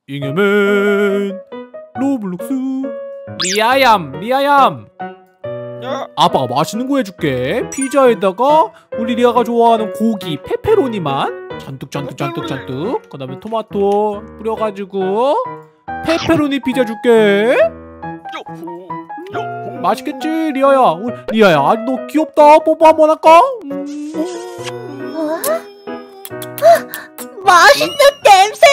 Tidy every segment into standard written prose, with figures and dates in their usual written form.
잉여맨 로블록스. 리아얌 야. 아빠가 맛있는 거 해줄게. 피자에다가 우리 리아가 좋아하는 고기 페페로니만 잔뜩 그 다음에 토마토 뿌려가지고 페페로니 피자 줄게. 맛있겠지 리아야. 리아야 너 귀엽다. 뽀뽀 한번 할까? 맛있는 냄새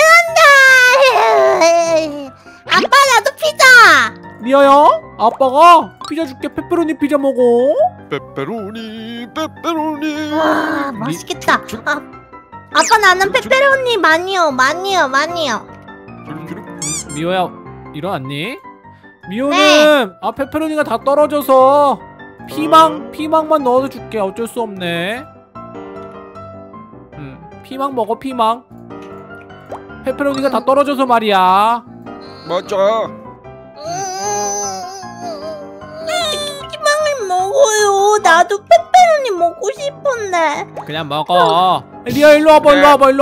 난다. 아빠 나도 피자. 리아야 아빠가 피자 줄게. 페페로니 피자 먹어. 페페로니. 와 맛있겠다. 아빠 나는 페페로니 많이요. 미호야 일어났니? 미호는 네. 페페로니가 다 떨어져서 피망만 넣어서 줄게. 어쩔 수 없네. 피망 먹어. 피망. 페페로니가 다 떨어져서 말이야. 맞아. 피망을 먹어요. 나도 페페로니 먹고 싶은데. 그냥 먹어. 리아 일로 와봐.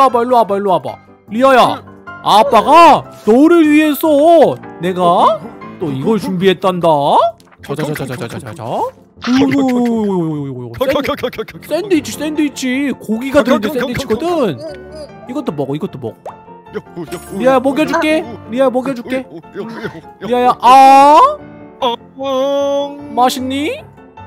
리아야 아빠가 너를 위해서 내가 또 이걸 준비했단다. 자자자자자자자. 샌드위치 고기가 들어있는 샌드위치거든. 이것도 먹어. 리아야 먹여줄게. 리아야 맛있니?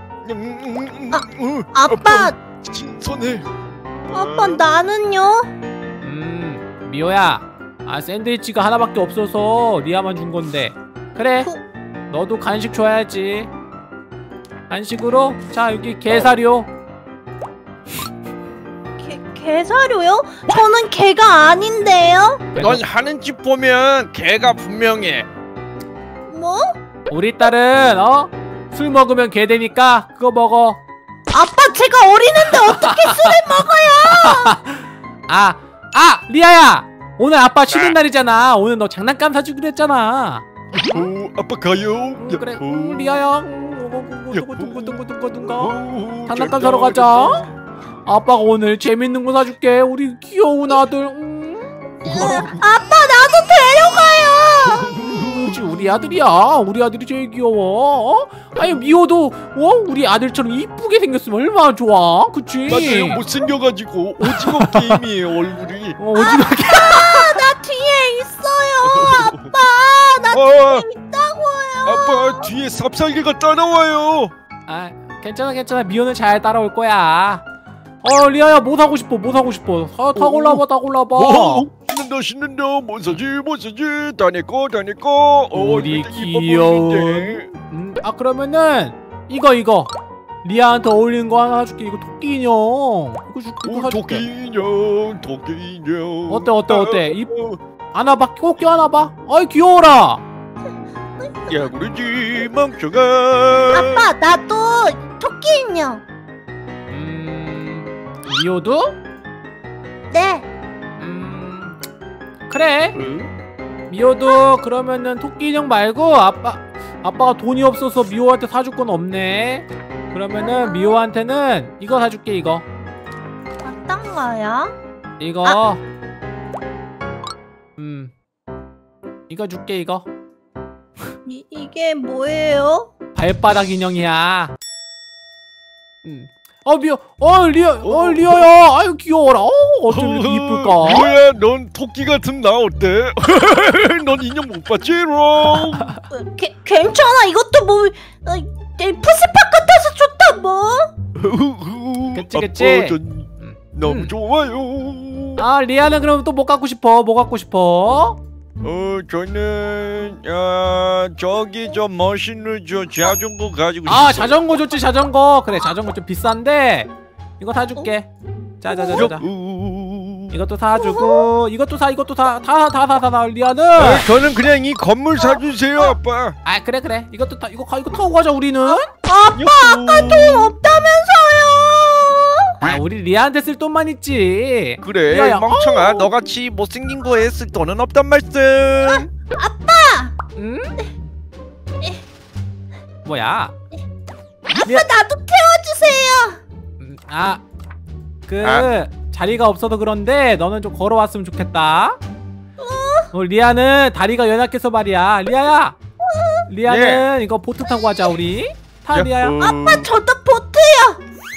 아빠 신선해. 아빠 나는요? 미호야 샌드위치가 하나밖에 없어서 리아만 준 건데. 그래 너도 간식 줘야지. 간식으로 자 여기 게사료. 게사료요? 저는 게가 아닌데요? 넌 하는 짓 보면 개가 분명해. 뭐? 우리 딸은 술 먹으면 개 되니까 그거 먹어. 아빠 제가 어리는데 어떻게 술을 먹어요? 리아야 오늘 아빠 쉬는 날이잖아. 오늘 너 장난감 사주기로 했잖아. 아빠 가요. 그래 리아야 장난감 사러 가자. 아빠가 오늘 재밌는 거 사줄게. 우리 귀여운 아들. 아빠 나도 데려가요. 그렇지 우리 아들이야. 우리 아들이 제일 귀여워. 아니 미호도 우리 아들처럼 이쁘게 생겼으면 얼마나 좋아. 그치? 맞아요. 못생겨가지고 오징어 게임이에요 얼굴이. 오징어 게임. 나 뒤에 있어요. 아빠 나 뒤에 있다고요. 아빠 뒤에 삽살개가 따라와요. 괜찮아. 미호는 잘 따라올 거야. 리아야 뭐 사고 싶어? 다 골라봐. 신난다. 뭐 사지? 다 내꺼. 우리 귀여운. 그러면은 이거 리아한테 어울리는 거 하나 사줄게. 이거 토끼 인형. 이거 사줄게. 토끼 인형. 어때? 안아봐. 꼭 껴안아봐. 아이 귀여워라. 야 그러지 멍청아. 아빠 나도 토끼 인형. 미호도? 네. 그래. 미호도 그러면은 토끼 인형 말고 아빠가 돈이 없어서 미호한테 사줄 건 없네. 그러면은 미호한테는 이거 사줄게. 이거. 어떤 거요? 이거. 이거 줄게. 이거. 이게 뭐예요? 발바닥 인형이야. 리아야. 아유 귀여워라. 어쩜 이렇게 이쁠까? 뭐야 넌 토끼 같은 나 어때? 넌 인형 못 봤지롱? 괜찮아. 이것도 뭐 푸시팝 같아서 좋다 뭐. 그치. 너무 좋아요. 리아는 그럼 또 뭐 갖고 싶어? 저는 저기 저 멋있는 저 자전거 가지고 싶어요. 자전거 좋지. 자전거. 그래 자전거 좀 비싼데 이거 사줄게. 자. 이것도 사주고 이것도 사. 다 리아는. 저는 그냥 이 건물 사주세요 아빠. 그래. 이거 타고 가자 우리는. 아까 돈 없다면서요. 우리 리아한테 쓸 돈만 있지. 그래 리아야. 멍청아. 너같이 못생긴 거에 쓸 돈은 없단 말씀. 아빠. 뭐야? 아빠 나도 태워주세요. 자리가 없어서 그런데 너는 좀 걸어왔으면 좋겠다. 리아는 다리가 연약해서 말이야. 리아는 이거 보트 타고 가자 우리. 타 리아야. 아빠 저도 보트요.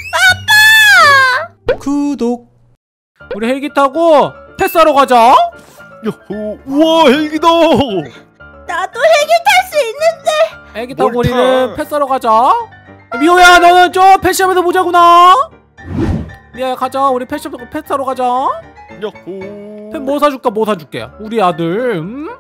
아빠. 구독. 우리 헬기 타고 패스하러 가자. 야호. 우와 헬기다. 나도 헬기 탈 수 있는데. 헬기 타고 뭘 우리는 타? 패스하러 가자. 미호야 너는 저 패시하면서 보자구나. 리아야 가자. 우리 패스하러 가자. 야호. 뭐 사줄까? 뭐 사줄게. 우리 아들.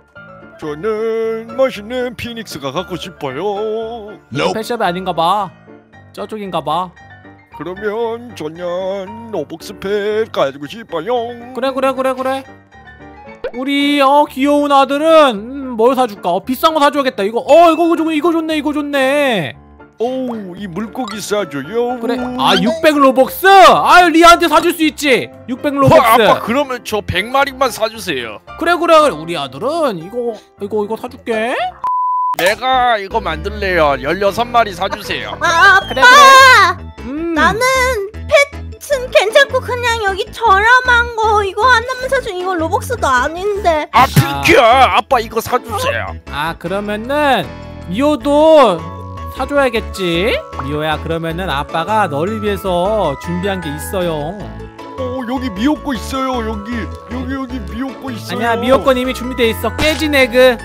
저는 맛있는 피닉스가 갖고 싶어요. 패시업이 아닌가봐. 저쪽인가봐. 그러면 저는 로벅스팩 가지고 싶어요. 그래. 우리 귀여운 아들은 뭘 사줄까? 비싼 거 사줘야겠다. 이거 이거 좋네. 오, 이 물고기 싸줘요. 그래. 600 로벅스. 리아한테 사줄 수 있지. 600 로벅스. 아빠 그러면 저 100마리만 사주세요. 그래. 우리 아들은 이거 사줄게. 내가 이거 만들래요. 16마리 사주세요. 아빠. 그래. 나는 펫은 괜찮고 그냥 여기 저렴한 거 이거 하나만 사준 이거 로벅스도 아닌데. 비키야. 아빠 이거 사주세요. 그러면은 미호도 사줘야겠지. 미호야 그러면은 아빠가 너를 위해서 준비한 게 있어요. 여기 미역거 있어요. 여기 미역거 있어요. 아니야 미호건 이미 준비돼 있어. 깨진 에그.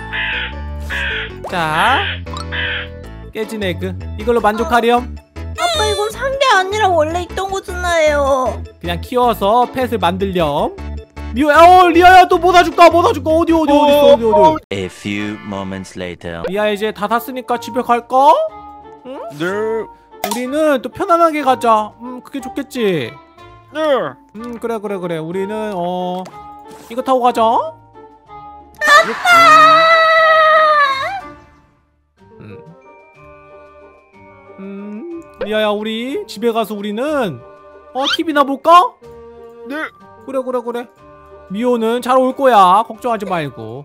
자 깨진 에그 이걸로 만족하렴. 아빠 이건 산 게 아니라 원래 있던 거잖아요. 그냥 키워서 펫을 만들렴. 미호야 리아야 또 뭐 사줄까? 어디 있어. A few moments later. 리아 이제 다 샀으니까 집에 갈까? 응? 네. 우리는 또 편안하게 가자. 그게 좋겠지. 네. 그래. 우리는 이거 타고 가자. 리아야 우리 집에 가서 우리는 TV나 볼까? 네. 그래. 미호는 잘 올 거야. 걱정하지 말고.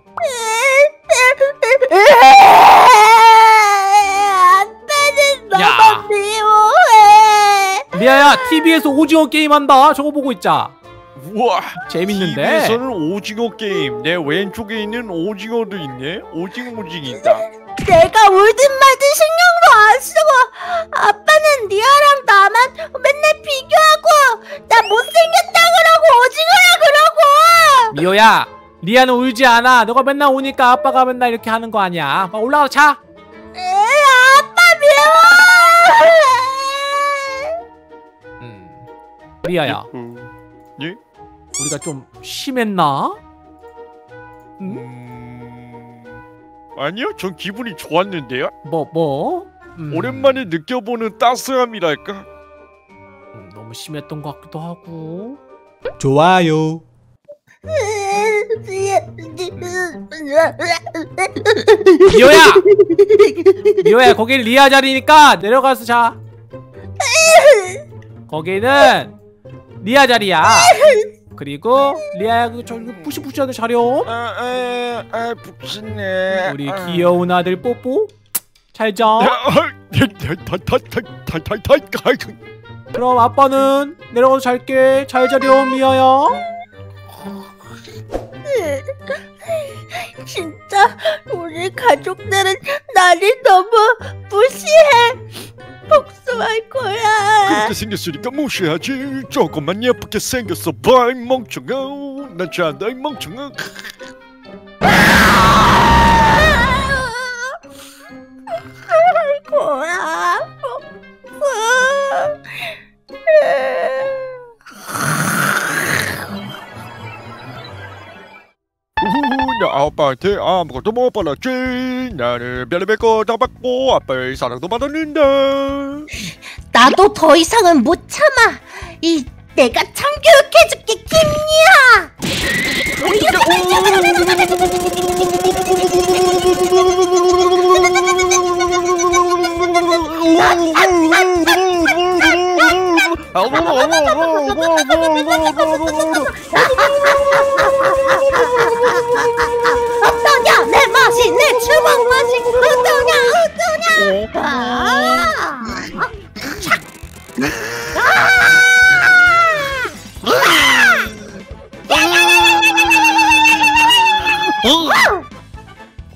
아빠는 야. 너무 미워해. 리아야 TV에서 오징어 게임 한다. 저거 보고 있자. 우와. 재밌는데. TV에서는 오징어 게임. 내 왼쪽에 있는 오징어도 있네. 오징이다. 내가 울든 말든 신경도 안 쓰고 아빠는 리아랑 나만 맨날 비교하고 나 못생겼다 그러고 오징어야 그러고. 미호야 리아는 울지 않아. 너가 맨날 오니까 아빠가 맨날 이렇게 하는 거 아니야. 올라가서 자. 아빠 미워. 리아야 예? 우리가 좀 심했나? 아니요, 전 기분이 좋았는데요. 뭐? 오랜만에 느껴보는 따스함이랄까. 너무 심했던 것 같기도 하고. 좋아요. 미호야 거긴 리아 자리니까 내려가서 자. 거기는 리아 자리야. 그리고 리아야 저기 푸시푸시하는 자렴. 붙이네. 우리 귀여운 아들 뽀뽀. 잘 자. 그럼 아빠는 내려가서 잘게. 잘 자렴 미아야. 진짜 우리 가족들은 나를 너무 무시해. 복수할 거야. 그렇게 생겼으니까 무시하지. 조금만 예쁘게 생겼어 봐 이 멍청아. 난 잔다 이 멍청아. 할 거야. 나 아빠한테 아무것도 못 받았지. 나는 별의별 거 다 받고 아빠의 사랑도 받았는데. 나도 더 이상은 못 참아. 내가 참교육해줄게 김리아. 어떠냐 내 맛이 내 주먹 맛이 어떠냐.